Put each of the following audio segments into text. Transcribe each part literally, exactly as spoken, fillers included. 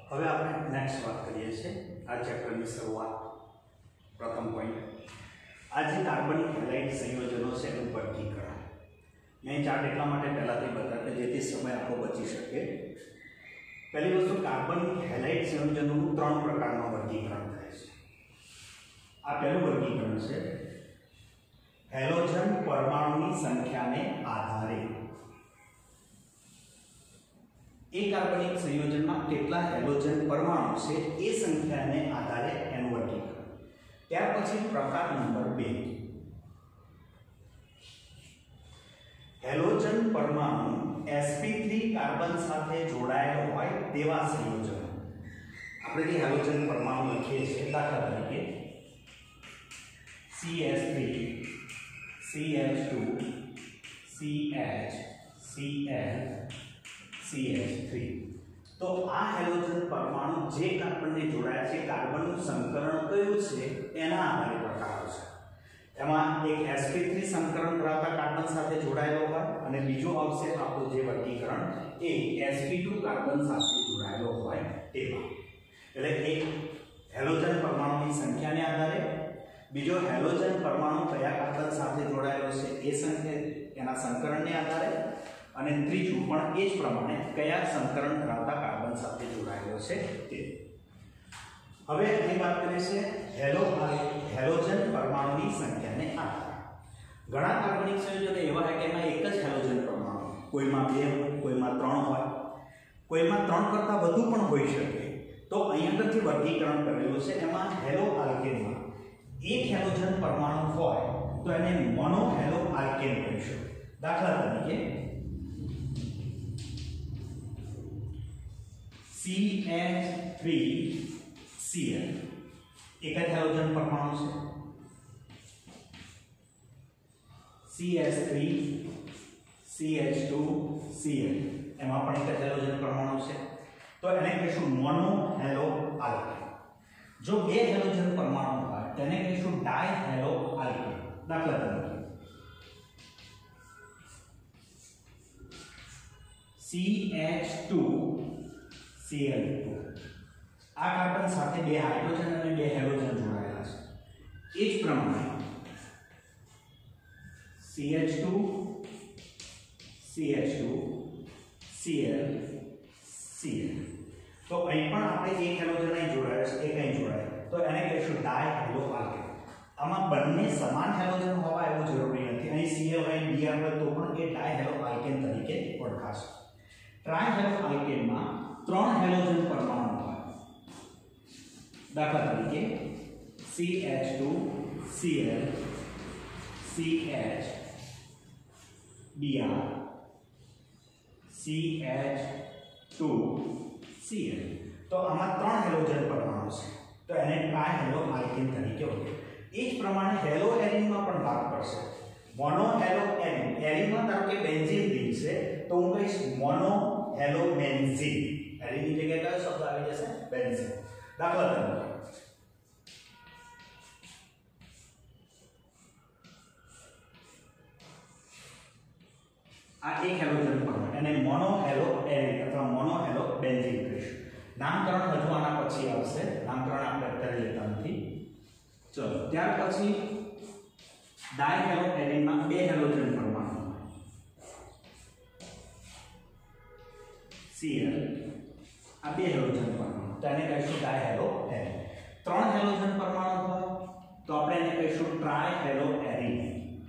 હવે આપણે નેક્સ્ટ વાત કરીએ છીએ આ ચેપ્ટરની શરૂઆત. પ્રથમ પોઈન્ટ, આ જે કાર્બનિક હેલાઇડ સંયોજનો છે એનું વર્ગીકરણ. મેં ચાર્ટ એટલા માટે પહેલાથી બતાવ્યો જેથી સમય આપણો બચી શકે. પહેલી વસ્તુ, કાર્બનિક હેલાઇડ સંયોજનોનું ત્રણ પ્રકારમાં વર્ગીકરણ થાય છે. આ પહેલું વર્ગીકરણ છે હેલોજન પરમાણુની સંખ્યાને આધારે. એક કાર્બનિક સંયોજનમાં કેટલા હેલોજન પરમાણુ છે એ સંખ્યાને આધારે એનું વર્ગીકરણ. ત્યાર પછી પ્રકાર નંબર બે, હેલોજન પરમાણુ sp3 કાર્બન સાથે જોડાયેલો હોય તેવા સંયોજનો. આપણે જે હેલોજન પરમાણુ લખીએ છીએ, દાખલા તરીકે C S three C H two C H C L C H three. તો આ હેલોજન પરમાણુ જે કાર્બનને જોડાયા છે, કાર્બનનું સંકરણ કયું છે એના આધારે પ્રકારો છે. એમાં એક sp3 સંકરણ ધરાવતા કાર્બન સાથે જોડાયેલો હોય અને બીજો આવશે આપણું જે વર્ગીકરણ એ sp two કાર્બન સાથે જોડાયેલો હોય તેમાં. એટલે એક હેલોજન પરમાણુની સંખ્યાને આધારે, બીજો હેલોજન પરમાણુ કયા કાર્બન સાથે જોડાયેલો છે એ સંખ્યા એના સંકરણને આધારે, અને ત્રીજું પણ એ જ પ્રમાણે કયા સંકરણ ધરાવતા કાર્બન સાથે જોડાયેલો છે તે. હવે અહીં વાત કરીએ છીએ હેલો હેલોજન પરમાણુની સંખ્યાને આધારે. ઘણા કાર્બનિક સંયોજનો એવા હોય કે એમાં એક જ હેલોજન પરમાણુ, કોઈમાં બે હોય, કોઈમાં ત્રણ હોય, કોઈમાં ત્રણ કરતાં વધુ પણ હોઈ શકે. તો અહીં આગળ જે વર્ગીકરણ કરેલું છે એમાં હેલો આલ્કેનમાં એક હેલોજન પરમાણુ હોય તો એને મોનો હેલો આલ્કેન કહીશું. દાખલા તરીકે C H three C L એક જ હેલોજન પરમાણુ છે. C H three C H two C L એમાં પણ એક જ હેલોજન પરમાણુ છે. તો એને કહીશું મોનો હેલો આલ્કેન. જો બે હેલોજન પરમાણુ હોય તેને કહીશું ડાય હેલો આલ્કેન. દાખલા તરીકે C H two C L two. આ કાર્બન સાથે બે હાઇડ્રોજન અને બે હેલોજન જોડાયેલા છે. એ જ પ્રમાણે C H two C H two C L C L. તો અહીં પણ આપણે એક હેલોજન અહીં જોડાયો છે, એક અહીં જોડાયો, તો એને કહીશું ડાય હેલો આલ્કેન. આમાં બંને સમાન હેલોજન હોવા એવું જરૂરી નથી. અહીં Cl હોય, Br હોય તો પણ એ ડાય હેલો આલ્કેન તરીકે ઓળખાશે. ટ્રાય હેલો આલ્કેનમાં ત્રણ હેલોજન પરમાણુ હોય. દાખલા તરીકે C H two C L C H Br C H two C L. તો આમાં ત્રણ હેલોજન પરમાણુ છે તો એને ટ્રાય હેલો આલ્કેન તરીકે ઓળખે. એ જ પ્રમાણે હેલો એરિનમાં પણ વાત કરશે. મોનો હેલો એરિન, એરિનમાં ધારો કે બેન્ઝીન રિંગ છે તો હું કહીશ મોનો હેલો બેન્ઝીન. એરિનની જગ્યાએ કયો શબ્દ આવી જશે? બેન્ઝીન. દાખલા તરીકે આ એક હેલોજન પરમાણુ, એને મોનો હેલો એરિન અથવા મોનો હેલો બેન્ઝીન કહીશું. નામકરણ હજુ આના પછી આવશે, નામકરણ આપણે અત્યારે લેતા નથી. ચલો, ત્યાર પછી ડાય હેલો એરિનમાં બે હેલોજન પરમાણુ Cl. આ બે હેલોજન પરમાણુ તો એને કહીશું ડાય હેલો એરિન. ત્રણ હેલોજન પરમાણુ હોય તો આપણે એને કહીશું tri halo arene.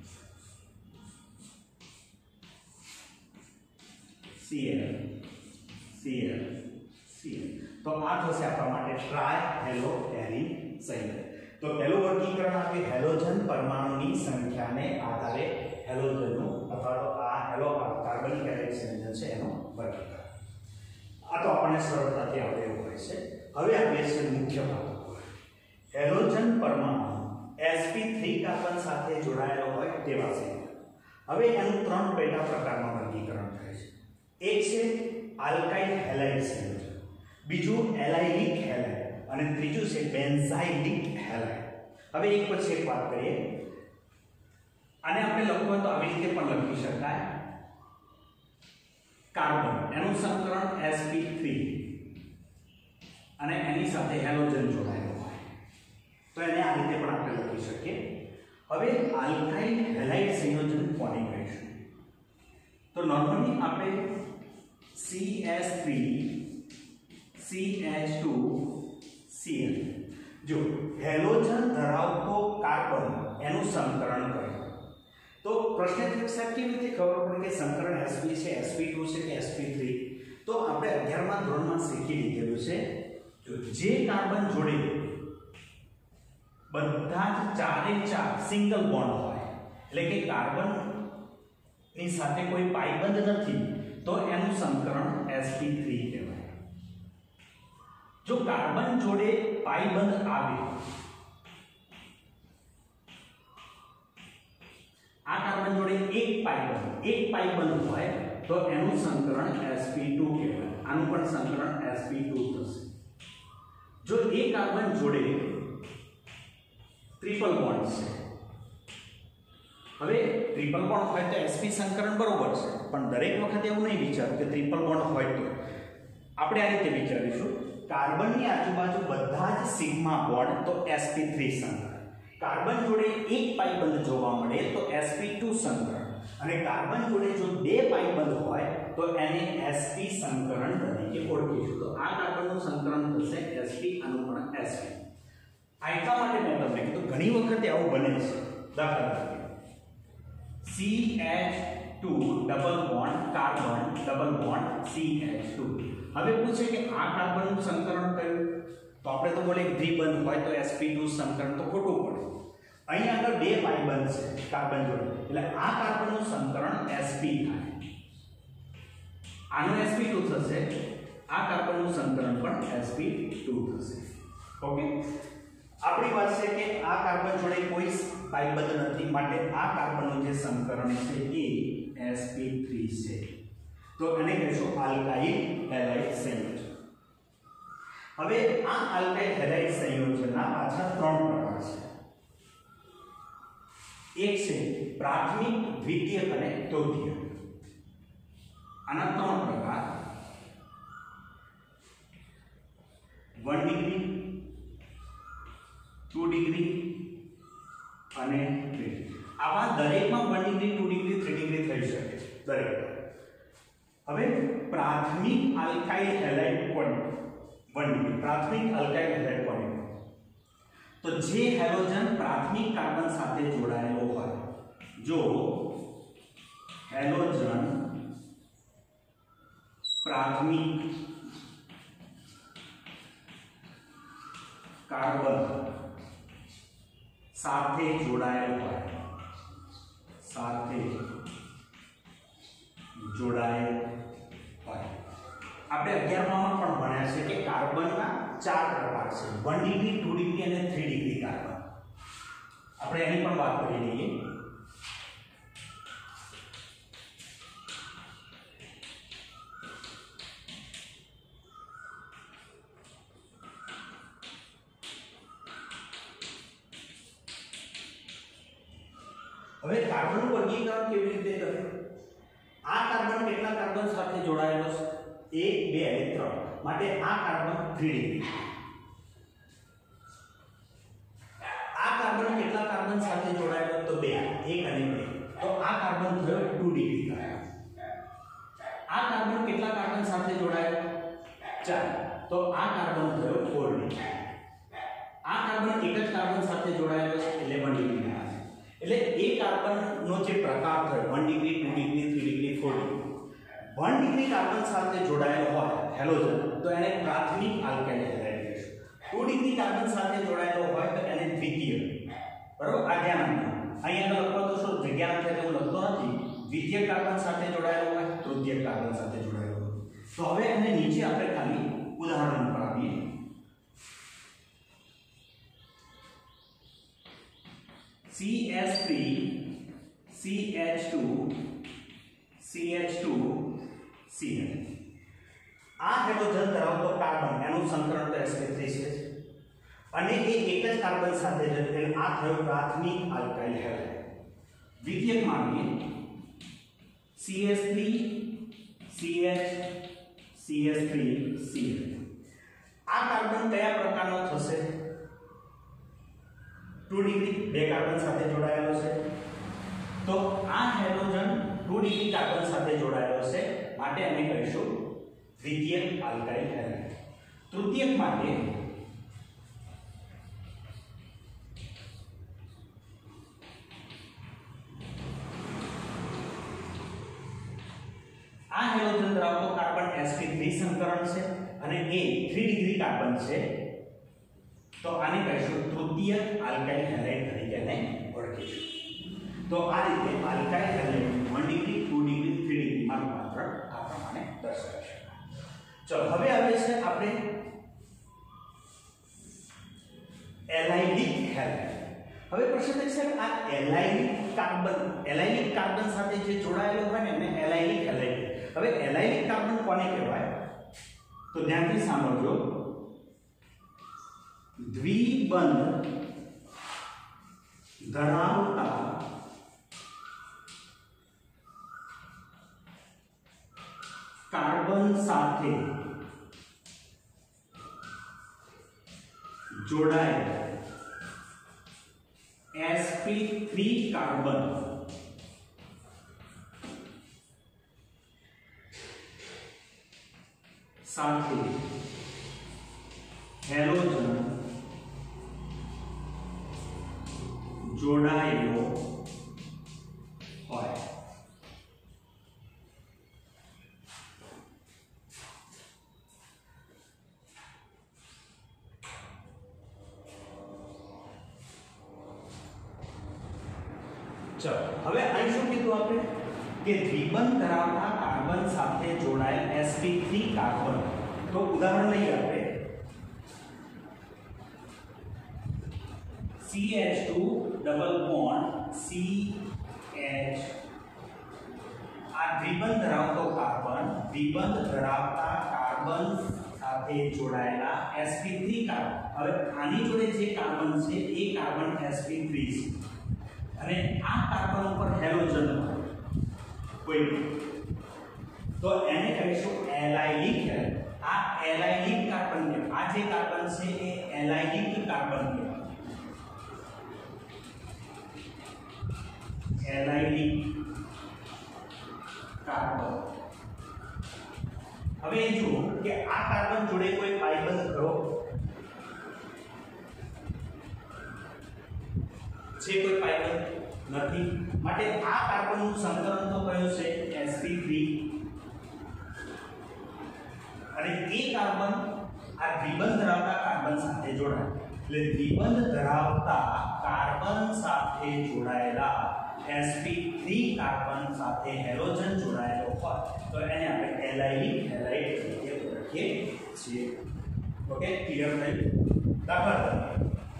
Cl Cl Cl. તો આ થશે આપણા માટે ટ્રાય હેલો એરિન સંયોજન. તો પહેલું વર્ગીકરણ આપણે હેલોજન પરમાણુની સંખ્યાને આધારે હેલોજનનું અથવા તો આ હેલો કાર્બનિક હેલાઇડ સંયોજન છે એનું વર્ગીકરણ. આ તો આપણને સરળતાથી આવડે એવું હોય છે. હવે આપણે છે મુખ્ય ભાગ. હેલોજન પરમાણુ sp three કાર્બન સાથે જોડાયેલો હોય તેવા સંયોજન. હવે એનું ત્રણ પેટા પ્રકારમાં વર્ગીકરણ થાય છે. એક છે આલ્કાઇલ હેલાઇડ સંયોજન, બીજું એલાઇલિક હેલાઇડ અને ત્રીજું છે બેન્ઝાઇલિક હેલાઇડ. હવે એક પછી એક વાત કરીએ. આને આપણે લખવું હોય તો આવી રીતે પણ લખી શકાય. કાર્બન એનું સંકરણ sp three અને એની સાથે હેલોજન જોડાયેલો હોય તો એને આ રીતે પણ આપણે લખી શકીએ. હવે આલ્કાઇલ હેલાઇડ સંયોજન કોને કહીશું? તો નોર્મલી આપણે C H three C H two C L જો હેલોજન ધરાવતો કાર્બન એનું સંકરણ કરે તો પ્રશ્ન છે સાહેબ કેવી રીતે ખબર પડે કે સંકરણ sp છે sp ટુ છે કે sp થ્રી? તો આપણે અગિયારમા ધોરણમાં શીખી લીધેલું છે જે કાર્બન જોડે બધા જ ચારે ચાર સિંગલ બોન્ડ હોય એટલે કે કાર્બન ની સાથે કોઈ પાઈબંધ નથી તો એનું સંકરણ sp થ્રી કહેવાય. જો કાર્બન જોડે પાઈબંધ આવે આ કાર્બન જોડે એક પાઈબંધ એક પાઈબંધ હોય તો એનું સંકરણ sp ટુ કહેવાય. આનું પણ સંકરણ sp ટુ થશે. જો એક કાર્બન જોડે ટ્રિપલ બોન્ડ છે હવે ટ્રિપલ બોન્ડ હોય તો sp સંકરણ બરોબર છે પણ દરેક વખતે એવું નહીં વિચારવું કે ટ્રિપલ બોન્ડ હોય તો આપણે આ રીતે વિચારીશું કાર્બનની આજુબાજુ બધા જ સિગ્મા બોન્ડ તો sp થ્રી સંકરણ. કાર્બન જોડે એક પાઈબંધ જોવા મળે તો sp ટુ સંકરણ અને કાર્બન જોડે જો બે પાઈબંધ હોય તો એને sp સંકરણ તરીકે ઓળખીશું. તો આ કાર્બનનું સંકરણ થશે sp આનું પણ sp. આ એટલા માટે મેં તમને કીધું ઘણી વખતે આવું બને છે. દાખલા તરીકે C H two double bond carbon double bond C H two. હવે પૂછે કે આ કાર્બનનું સંકરણ કયું? તો આપણે તો બોલે દ્વિબંધ હોય તો sp ટુ સંકરણ તો ખોટું પડે. અહીં આગળ બે પાઈબંધ છે કાર્બન જોડે એટલે આ કાર્બનનું સંકરણ sp થાય. આનું sp ટુ થશે આ કાર્બનનું સંકરણ પણ sp ટુ થશે. ઓકે આપણી વાત છે કે આ કાર્બન જોડે કોઈ પાઈબંધ નથી માટે આ કાર્બનનું જે સંકરણ છે એ sp થ્રી છે. તો એને કહીશું આલ્કાઇલ હેલાઇડ સંયોજન. હવે આ આલ્કાઇલ હેલાઇડ સંયોજનના પાછળ ત્રણ પ્રકાર છે. એક છે પ્રાથમિક, દ્વિતીયક અને તૃતીયક. આના ત્રણ પ્રકાર વન ડિગ્રી ટુ ડિગ્રી અને થ્રી. આવા દરેકમાં one degree two degree three degree થઈ શકે દરેક. હવે પ્રાથમિક આલ્કાઇલ હેલાઇડ કોણ વન ડિગ્રી પ્રાથમિક આલ્કાઇલ હેલાઇડ કોણ તો જે હેલોજન પ્રાથમિક કાર્બન સાથે જોડાયેલો હોય જો હેલોજન પ્રાથમિક કાર્બન સાથે જોડાયેલો હોય સાથે જોડાયેલ હોય. આપણે અગિયારમાં પણ ભણ્યા છે કે કાર્બનના ચાર પ્રકાર છે વન ડિગ્રી ટુ ડિગ્રી અને થ્રી ડિગ્રી કાર્બન. આપણે એની પણ વાત કરી લઈએ. હવે કાર્બનનું વર્ગીકરણ કેવી રીતે કરે? આ કાર્બન કેટલા કાર્બન સાથે જોડાયેલો છે? એક બે અને ત્રણ માટે આ કાર્બન થ્રી ડિગ્રી. આ કાર્બન કેટલા કાર્બન સાથે જોડાયેલો? તો બે એક અને બે તો આ કાર્બન થયો ટુ ડિગ્રી કાર્બન. આ કાર્બન કેટલા કાર્બન સાથે જોડાયેલો? ચાર તો આ કાર્બન થયો ફોર ડિગ્રી. આ કાર્બન એક જ કાર્બન સાથે જોડાયેલો છે ઇલેવન ડિગ્રી. એટલે એ કાર્બનનો જે પ્રકાર થયો one degree two degree three degree four degree. One degree carbon સાથે જોડાયેલો હોય હેલોજન તો એને પ્રાથમિક આલ્કાઇલ હેલાઇડ કહીશું. ટુ ડિગ્રી કાર્બન સાથે જોડાયેલો હોય તો એને દ્વિતીય. બરોબર આ ધ્યાન રાખજો. અહીંયા આગળ લખો તો શું જગ્યા નથી હું લખતો નથી. દ્વિતીય કાર્બન સાથે જોડાયેલો હોય તૃતીય કાર્બન સાથે જોડાયેલો હોય. તો હવે એને નીચે આપણે ખાલી ઉદાહરણ પર આવીએ. C H three C H two C H two C L. આ હેલોજન ધરાવતો કાર્બન એનું સંકરણ તો sp થ્રી છે અને એ એક જ કાર્બન સાથે છે એટલે આ થયો પ્રાથમિક આલ્કાઇલ હેલાઇડ. દ્વિતીયક માનીએ C H three C H C H three C L. આ કાર્બન કયા પ્રકારનો થશે? ટુ ડિગ્રી, બે કાર્બન સાથે જોડાયેલો છે, તો આ હાઇડ્રોજન ટુ ડિગ્રી કાર્બન સાથે જોડાયેલો છે, માટે અમે કહીશું દ્વિતીયક આલ્કાઇલ હેલાઇડ. તૃતીયક માટે આ હાઇડ્રોજન ધરાવતો કાર્બન એસ પી થ્રી સંકરણ છે અને એ થ્રી ડિગ્રી કાર્બન છે, તો આને કહીશું તૃતીયક આલ્કાઇલ હેલાઇડ તરીકે એને ઓળખીશું. તો આ રીતે alkyl halide one degree, two degree, three degree માં રૂપાંતર આ પ્રમાણે દર્શાવી શકાય. ચલો હવે આવે છે આપણે એલાઇલિક હેલાઇડ. હવે પ્રશ્ન છે કે આ એલાઇલિક કાર્બન એલાઇલિક કાર્બન સાથે જે જોડાયેલો હોય ને એને એલાઇલિક હેલાઇડ. હવે એલાઇલિક કાર્બન કોને કહેવાય? તો ધ્યાનથી સાંભળજો. દ્વિબંધ ધરાવતા કાર્બન સાથે જોડાયેલ એસ પી થ્રી કાર્બન સાથે હેલોજન જોડાયેલો હોય. ચલો હવે અહીં શું કીધું આપણે કે દ્વિબંધ ધરાવતા કાર્બન સાથે જોડાયેલ એસ પી થ્રી કાર્બન. તો ઉદાહરણ લઈએ આપણે C H two double bond C H. આ દ્વિબંધ ધરાવતો કાર્બન દ્વિબંધ ધરાવતા કાર્બન સાથે જોડાયેલા એસ પી થ્રી કાર્બન. હવે આની જોડે જે કાર્બન છે એ કાર્બન એસ પી થ્રી છે અને આ કાર્બન ઉપર હેલોજન કોઈ, તો એને કહીશું એલાઇલિક હેલાઇડ. આ એલાઇલિક કાર્બન છે, આ જે કાર્બન છે એ એલાઇલિક કાર્બન છે. Allylic carbon. હવે જો કે આ કાર્બન જોડે કોઈ પાઈ બંધ કરો છે, કોઈ પાઈ બંધ નથી, માટે આ કાર્બનનું સંકલન તો કયું છે એસ પી થ્રી અને એ કાર્બન આ દ્વિબંધ ધરાવતા કાર્બન સાથે જોડાય. એટલે દ્વિબંધ ધરાવતા કાર્બન સાથે જોડાયેલા એસ પી થ્રી કાર્બન સાથે હેલોજન જોડાયેલો હોય તો એને આપણે એલાઇલિક હેલાઇડ તરીકે ઓળખીએ છીએ. ઓકે, ક્લિયર થયું? દાખલા તરીકે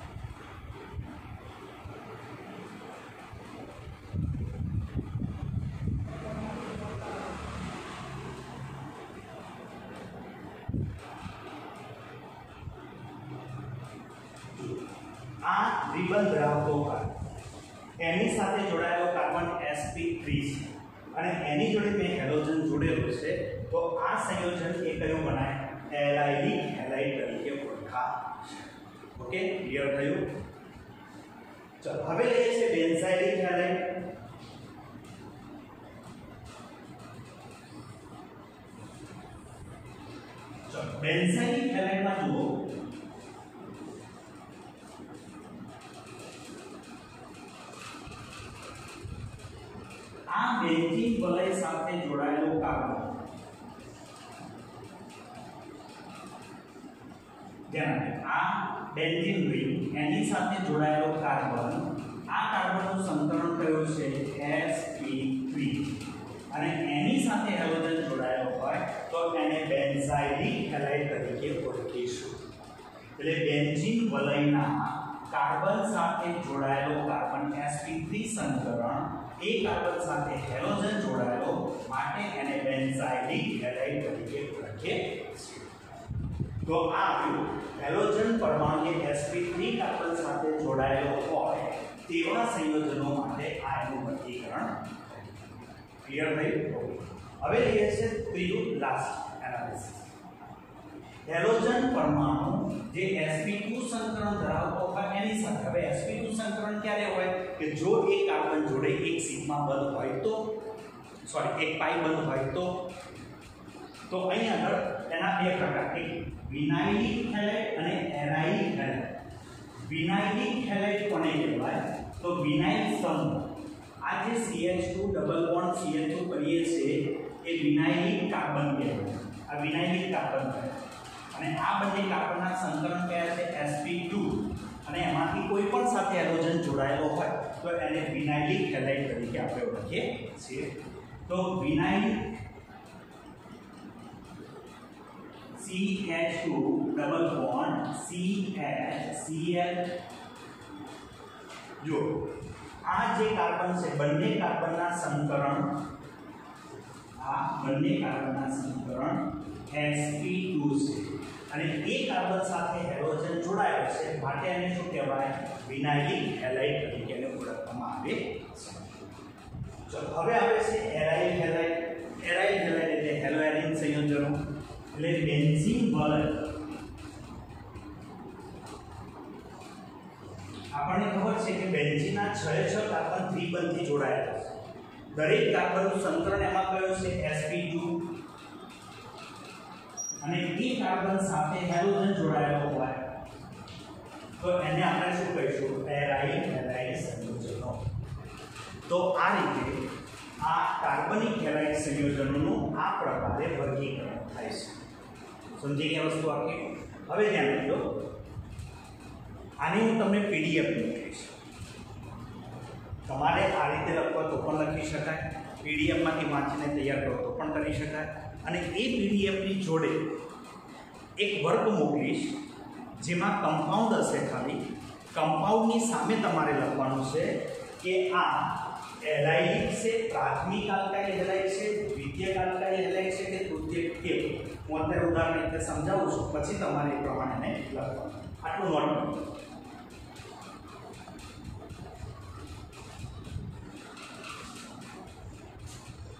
આ દ્વિબંધ ધરાવતો કાર્બન એની સાથે જોડાયેલો કાર્બન એસ પી થ્રી છે અને એની જોડે મેં હેલોજન જોડેલો છે, તો આ સંયોજન એ કયું બનાય? એલાઇલિક હેલાઇડ તરીકે ઓળખાશે. ઓકે, ક્લિયર થયું? ચલો હવે લઈએ છે બેન્ઝાઇલિક હેલાઇડ. ચલો બેન્ઝાઇલિક હેલાઇડમાં જુઓ આ બેન્ઝીન વલય સાથે જોડાયેલો કાર્બન, ધ્યાન આ બેન્ઝીન રિંગ એની સાથે જોડાયેલો કાર્બન, આ કાર્બનનું સંકલન કયું છે એસ પી થ્રી અને એની સાથે હેલોજન જોડાયેલો હોય તો એને બેન્ઝાઇલિક હેલાઇડ તરીકે ઓળખીશું. એટલે બેન્ઝીન વલયના કાર્બન સાથે જોડાયેલો કાર્બન એસ પી થ્રી સંકરણ એ કાર્બન સાથે હેલોજન જોડાયેલો, માટે એને બેન્ઝાઇલિક હેલાઇડ તરીકે ઓળખીએ છીએ. તો આ આવ્યું હેલોજન પરમાણુ એસ પી થ્રી કાર્બન સાથે જોડાયેલો હોય તેવા સંયોજનો માટે આ એનું વર્ગીકરણ. ક્લિયર થયું? હવે લઈએ છે ત્રીજું લાસ્ટ એનાલિસિસ. હેલોજન પરમાણુ જે એસ પી ટુ સંકરણ ધરાવતો હોય એની સાથે, હવે એસ પી ટુ સંકરણ ક્યારે હોય કે જો એક કાર્બન જોડે એક સિગ્મા બંધ હોય તો, સોરી એક પાઈ બંધ હોય તો તો અહીં આગળ એના બે પ્રકાર, એક વિનાઇલિક હેલાઇડ અને એરાઇલિક હેલાઇડ. વિનાઇલિક હેલાઇડ કોને કહેવાય તો વિનાઇલ સમૂહ, આ જે C H two double bond C H two કરીએ છીએ એ વિનાઇલિક કાર્બન કહેવાય, આ વિનાઇલિક કાર્બન કહેવાય. અને આ બંને કાર્બનના સંકરણ કયા છે એસ પી ટુ, અને એમાંથી કોઈ પણ સાથે હેલોજન જોડાયેલો હોય તો એને વિનાઇલિક હેલાઇડ તરીકે આપણે ઓળખીએ છીએ. તો vinyl C H two double bond C H C L, જો આ જે કાર્બન છે બંને કાર્બનના સંકરણ, આ બંને કાર્બનના સંકરણ એસ પી ટુ છે અને એ કાર્બન સાથે હેલોજન જોડાયેલો છે માટે એને શું કહેવાય વિનાઇલિક હેલાઇડ તરીકે એને ઓળખવામાં આવે છે. ચલો હવે આવે છે એરાઇલ હેલાઇડ. એરાઇલ હેલાઇડ એટલે હેલો એરિન સંયોજનો, એટલે બેન્ઝીન વલય. આપણને ખબર છે કે બેન્ઝીનના છ છ કાર્બન ત્રિબંધથી જોડાયેલા છે. દરેક કાર્બનનું સંકરણ એમાં કયું છે એસ પી ટુ, અને એ કાર્બન સાથે હેલોજન જોડાયેલો હોય તો એને આપણે શું કહીશું એરાઇલ હેલાઇડ સંયોજનો. તો આ રીતે આ કાર્બનિક હેલાઇડ સંયોજનોનું આ પ્રકારે વર્ગીકરણ થાય છે. સમજી ગયા વસ્તુ આખી? હવે ધ્યાન રાખજો, આની હું તમને પીડીએફ મોકલીશ. તમારે આ રીતે લખવા તો પણ લખી શકાય, પીડીએફમાંથી વાંચીને તૈયાર કરો તો પણ કરી શકાય. અને એ પીડીએફની જોડે એક વર્ક મોકલીશ જેમાં કમ્પાઉન્ડ હશે. ખાલી કમ્પાઉન્ડની સામે તમારે લખવાનું છે કે આ એરાઇલિક છે, પ્રાથમિક આલ્કાઇલ હેલાઇડ છે, દ્વિતીયક આલ્કાઇલ હેલાઇડ છે કે તૃતીયક કેમ. હું અત્યારે ઉદાહરણ રીતે સમજાવું છું, પછી તમારે એ પ્રમાણે લખવાનું. આટલું નોટ કરો.